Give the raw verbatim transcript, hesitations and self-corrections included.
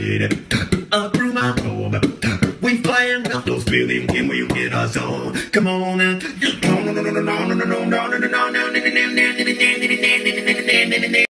up through my home. We flying with those feelings when we get our zone. Come on and